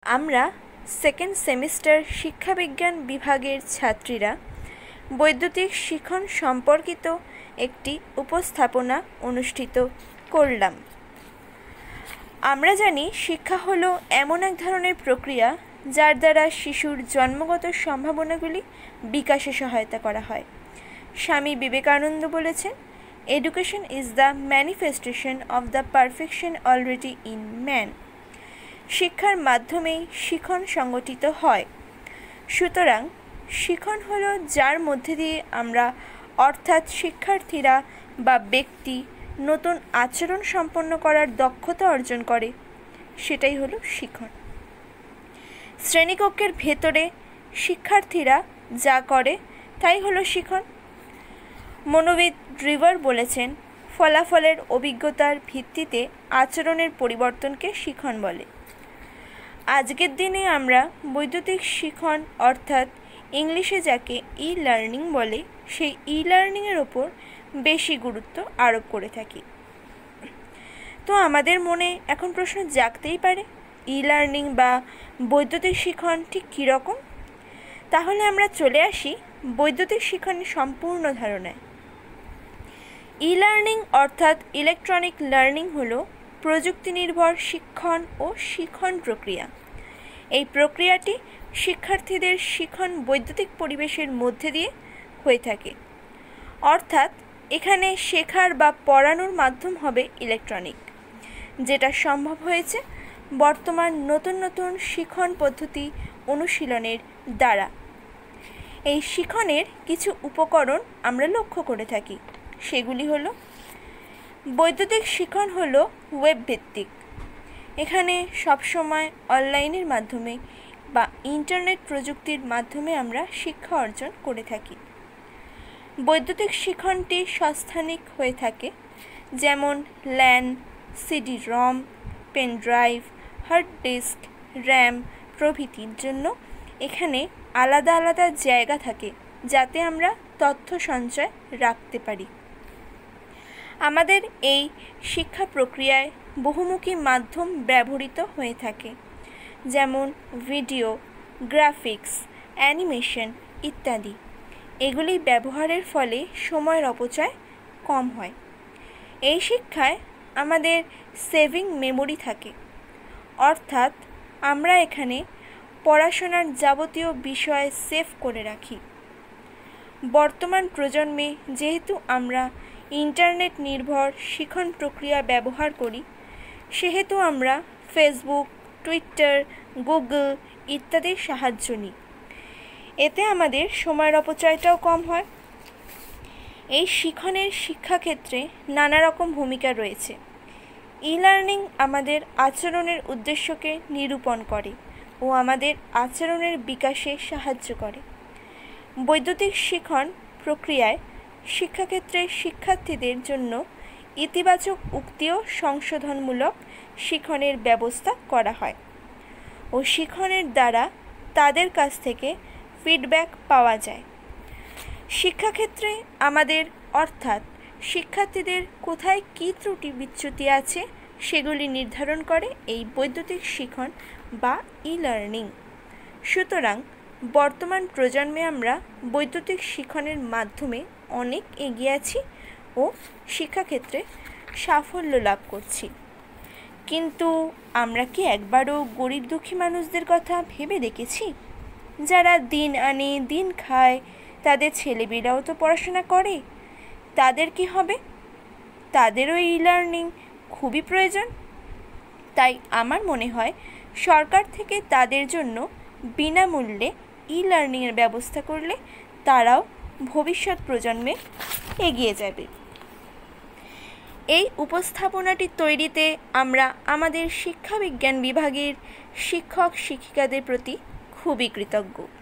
আমরা second semester শিক্ষাবিজ্ঞান বিভাগের ছাত্রীরা বৈদ্যুতিক শিখন সম্পর্কিত একটি উপস্থাপনা অনুষ্ঠিত করলাম। আমরা জানি শিক্ষা হলো এমন এক ধরনের প্রক্রিয়া যার দ্বারা শিশুর জন্মগত সম্ভাবনাগুলি বিকাশে সহায়তা করা হয়। স্বামী বিবেকানন্দ বলেছেন, education is the manifestation of the perfection already in man. শিক্ষার মাধ্যমেই শিখন সংগঠিত হয়। সুতরাং শিখন হলো যার মধ্যে দিয়ে আমরা অর্থাৎ শিক্ষার্থীরা বা ব্যক্তি নতুন আচরণ সম্পন্ন করার দক্ষতা অর্জন করে, সেটাই হলো শিখন। শ্রেণীকক্ষের ভেতরে শিক্ষার্থীরা যা করে তাই হলো শিখন। মনোবিদ ড্রিভার বলেছেন, ফলাফলের অভিজ্ঞতার ভিত্তিতে আচরণের পরিবর্তনকে শিখন বলে। আজকের দিনে আমরা বৈদ্যুতিক শিখন অর্থাৎ ইংলিশে যাকে ই লার্নিং বলে, সেই ই লার্নিংয়ের ওপর বেশি গুরুত্ব আরোপ করে থাকি। তো আমাদের মনে এখন প্রশ্ন জাগতেই পারে, ই লার্নিং বা বৈদ্যুতিক শিখন ঠিক কীরকম? তাহলে আমরা চলে আসি বৈদ্যুতিক শিখনের সম্পূর্ণ ধারণায়। ই লার্নিং অর্থাৎ ইলেকট্রনিক লার্নিং হলো প্রযুক্তি নির্ভর শিক্ষণ ও শিখন প্রক্রিয়া। এই প্রক্রিয়াটি শিক্ষার্থীদের শিখন বৈদ্যুতিক পরিবেশের মধ্যে দিয়ে হয়ে থাকে, অর্থাৎ এখানে শেখার বা পড়ানোর মাধ্যম হবে ইলেকট্রনিক, যেটা সম্ভব হয়েছে বর্তমান নতুন নতুন শিখন পদ্ধতি অনুশীলনের দ্বারা। এই শিখনের কিছু উপকরণ আমরা লক্ষ্য করে থাকি, সেগুলি হলো বৈদ্যুতিক শিখন হলো ওয়েব ভিত্তিক। এখানে সবসময় অনলাইনের মাধ্যমে বা ইন্টারনেট প্রযুক্তির মাধ্যমে আমরা শিক্ষা অর্জন করে থাকি। বৈদ্যুতিক শিখনটি সস্থানিক হয়ে থাকে, যেমন LAN, CD ROM, pen drive, hard disk, RAM প্রভৃতির জন্য এখানে আলাদা আলাদা জায়গা থাকে, যাতে আমরা তথ্য সঞ্চয় রাখতে পারি। আমাদের এই শিক্ষা প্রক্রিয়ায় বহুমুখী মাধ্যম ব্যবহৃত হয়ে থাকে, যেমন ভিডিও, গ্রাফিক্স, অ্যানিমেশন ইত্যাদি। এগুলি ব্যবহারের ফলে সময়ের অপচয় কম হয়। এই শিক্ষায় আমাদের সেভিং মেমোরি থাকে, অর্থাৎ আমরা এখানে পড়াশোনার যাবতীয় বিষয় সেভ করে রাখি। বর্তমান প্রজন্মে যেহেতু আমরা ইন্টারনেট নির্ভর শিখন প্রক্রিয়া ব্যবহার করি, সেহেতু আমরা ফেসবুক, টুইটার, গুগল ইত্যাদির সাহায্য নিই। এতে আমাদের সময়ের অপচয়টাও কম হয়। এই শিখনের শিক্ষাক্ষেত্রে নানা রকম ভূমিকা রয়েছে। ই লার্নিং আমাদের আচরণের উদ্দেশ্যকে নিরূপণ করে ও আমাদের আচরণের বিকাশে সাহায্য করে। বৈদ্যুতিক শিখন প্রক্রিয়ায় শিক্ষাক্ষেত্রে শিক্ষার্থীদের জন্য ইতিবাচক উক্তি ও সংশোধনমূলক শিখনের ব্যবস্থা করা হয় ও শিখনের দ্বারা তাদের কাছ থেকে ফিডব্যাক পাওয়া যায়। শিক্ষাক্ষেত্রে আমাদের অর্থাৎ শিক্ষার্থীদের কোথায় কী ত্রুটি বিচ্যুতি আছে সেগুলি নির্ধারণ করে এই বৈদ্যুতিক শিখন বা ই লার্নিং। সুতরাং বর্তমান প্রজন্মে আমরা বৈদ্যুতিক শিখনের মাধ্যমে অনেক এগিয়ে আছি ও শিক্ষাক্ষেত্রে সাফল্য লাভ করছি। কিন্তু আমরা কি একবারও গরিব দুঃখী মানুষদের কথা ভেবে দেখেছি, যারা দিন আনে দিন খায়, তাদের ছেলেমেয়েরাও তো পড়াশোনা করে? তাদের কি হবে? তাদেরও ই লার্নিং খুবই প্রয়োজন। তাই আমার মনে হয় সরকার থেকে তাদের জন্য বিনামূল্যে ই লার্নিংয়ের ব্যবস্থা করলে তারাও ভবিষ্যৎ প্রজন্মে এগিয়ে যাবে। এই উপস্থাপনাটি তৈরিতে আমরা আমাদের শিক্ষাবিজ্ঞান বিভাগের শিক্ষক শিক্ষিকাদের প্রতি খুবই কৃতজ্ঞ।